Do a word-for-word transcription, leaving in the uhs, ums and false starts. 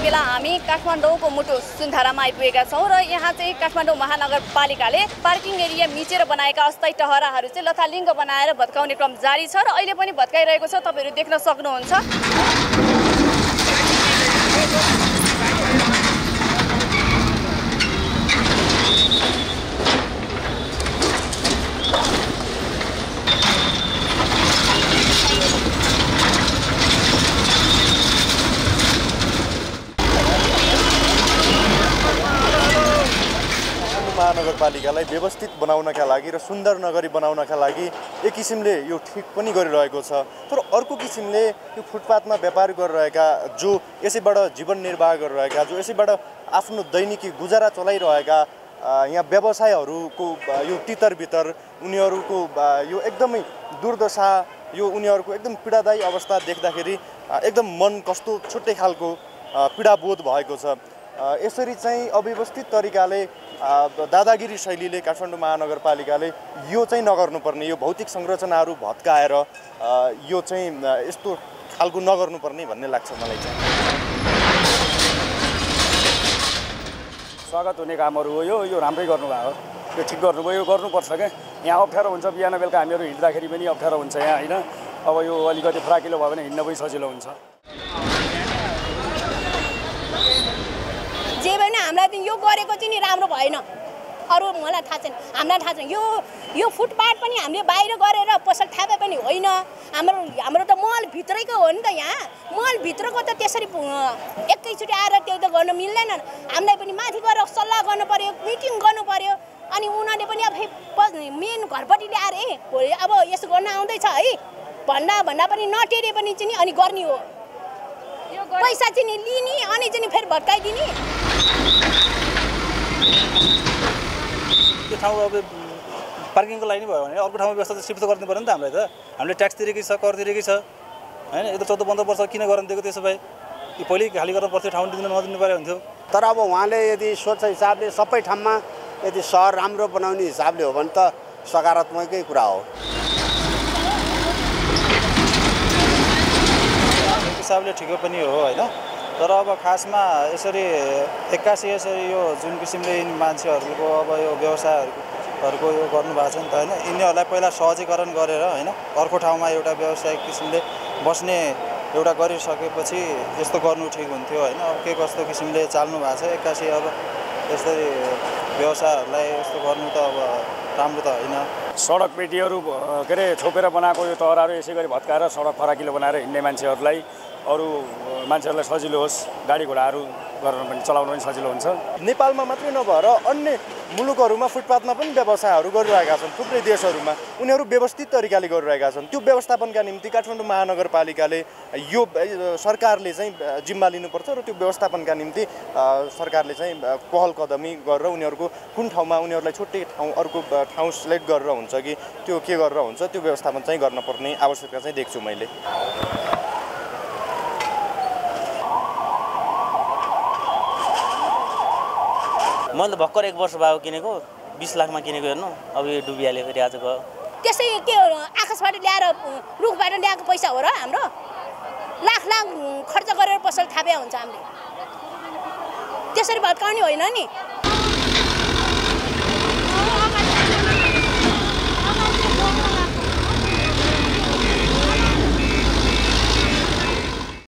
बेला हामी काठमाडौँको मुटु सुनधारामा आइपुगेका छौँ र यहाँ चाहिँ काठमाडौँ महानगरपालिकाले पार्किङ एरिया मिचेर बनाएका अस्थायी टहराहरू चाहिँ लथालिङ्ग बनाएर भत्काउने क्रम जारी छ र अहिले पनि भत्काइरहेको छ। तपाईहरु देख्न सक्नुहुन्छ। महानगरपालिकालाई व्यवस्थित बनाउनका लागि र सुन्दर नगरी बनाउनका लागि एक किसिमले यो ठीक पनि गरिरहेको छ, तर अर्को किसिमले यो फुटपाथमा व्यापार गरिरहेका जो यसैबाट जीवन निर्वाह गरिरहेका जो यसैबाट आफ्नो दैनिकी गुजारा चलाइरहेका यहाँ व्यवसायहरूको यो तितर-बितर उनीहरूको यो एकदमै दुर्दशा यो उनीहरूको एकदम पीडादायी अवस्था देख्दाखेरि एकदम मन कस्तो छुट्टै खालको पीडाबोध भएको छ। यसरी चाहिँ अव्यवस्थित तरिकाले दादागिरी शैलीले काठमाडौँ महानगरपालिकाले यो चाहिँ नगर्नुपर्ने, यो भौतिक संरचनाहरू भत्काएर यो चाहिँ यस्तो खालको नगर्नुपर्ने भन्ने लाग्छ मलाई चाहिँ। स्वागत हुने कामहरू हो, यो यो राम्रै गर्नुभएको हो, यो ठिक गर्नुभयो, यो गर्नुपर्छ क्या। यहाँ अप्ठ्यारो हुन्छ, बिहान बेलुका हामीहरू हिँड्दाखेरि पनि अप्ठ्यारो हुन्छ यहाँ होइन। अब यो अलिकति फराकिलो भयो भने हिँड्न पनि सजिलो हुन्छ। जे भएन हामीलाई चाहिँ यो गरेको चाहिँ नि राम्रो भएन। अरू मलाई थाहा छैन, हामीलाई थाहा छैन। यो यो फुटपाथ पनि हामीले बाहिर गरेर पसल थापे पनि होइन। हाम्रो हाम्रो त मल भित्रैको हो नि त। यहाँ मल भित्रको त त्यसरी एकैचोटि आएर त्यो त गर्न मिल्दैन। हामीलाई पनि माथि गएर सल्लाह गर्नु पर्यो, मिटिङ गर्नु पर्यो। अनि उनीहरूले पनि अब मेन घरपट्टि ल्याएर ए भोलि अब यसो गर्न आउँदैछ है भन्दा भन्दा पनि नटेरे पनि चाहिँ नि अनि गर्ने हो। पैसा चाहिँ नि लिने अनि चाहिँ नि फेरि भत्काइदिने। त्यो ठाउँ अब पार्किङको लागि भयो भने अर्को ठाउँमा व्यवस्था सिफ्ट गर्नु पर्यो नि त हामीलाई त। हामीले ट्याक्स तिरेकै छ, कर तिरेकै छ होइन। यो त चौध पन्ध्र वर्ष किन गर्न दिएको त्यसो भए? यो पहिले खाली गर्न पर्थ्यो, ठाउँ दिनु नदिनु पर्यो हुन्थ्यो। तर अब उहाँले यदि सोच हिसाबले सबै ठाउँमा यदि सहर राम्रो बनाउने हिसाबले हो भने त सकारात्मकै कुरा हो। हिसाबले ठिकै पनि हो होइन। तर अब खासमा यसरी एक्कासी यसरी यो जुन किसिमले मान्छेहरूको अब यो व्यवसायहरूको यो गर्नुभएको छ नि त होइन। यिनीहरूलाई पहिला सहजीकरण गरेर होइन अर्को ठाउँमा एउटा व्यावसायिक किसिमले बस्ने एउटा गरिसकेपछि यस्तो गर्नु ठिक हुन्थ्यो होइन। अब के कस्तो किसिमले चाल्नु भएको छ एक्कासी अब यसरी व्यवसायहरूलाई यस्तो गर्नु त अब राम्रो त होइन। सडक पेटीहरू के अरे छोपेर बनाएको यो टहराहरू यसै गरी भत्काएर सडक फराकिलो बनाएर हिँड्ने मान्छेहरूलाई अरू मान्छेहरूलाई सजिलो होस्, गाडी घोडाहरू गर्न पनि चलाउन पनि सजिलो हुन्छ। नेपालमा मात्रै नभएर अन्य मुलुकहरूमा फुटपाथमा पनि व्यवसायहरू गरिरहेका छन्। थुप्रै देशहरूमा उनीहरू व्यवस्थित तरिकाले गरिरहेका छन्। त्यो व्यवस्थापनका निम्ति काठमाडौँ महानगरपालिकाले यो सरकारले चाहिँ जिम्मा लिनुपर्छ र त्यो व्यवस्थापनका निम्ति सरकारले चाहिँ पहल कदमी गरेर उनीहरूको कुन ठाउँमा उनीहरूलाई छुट्टै ठाउँ अर्को ठाउँ सिलेक्ट गरेर हुन्छ कि त्यो के गरेर हुन्छ त्यो व्यवस्थापन चाहिँ गर्नुपर्ने आवश्यकता चाहिँ देख्छु मैले। मैले त भर्खर एक वर्ष भयो किनेको, बिस लाखमा किनेको हेर्नु। अब यो डुबिहाल्यो फेरि आज गयो। त्यसै के आकाशबाट ल्याएर रुखबाट ल्याएको पैसा हो र हाम्रो? लाख लाख खर्च गरेर पसल थापे हुन्छ हामीले। त्यसरी भत्काउने होइन नि।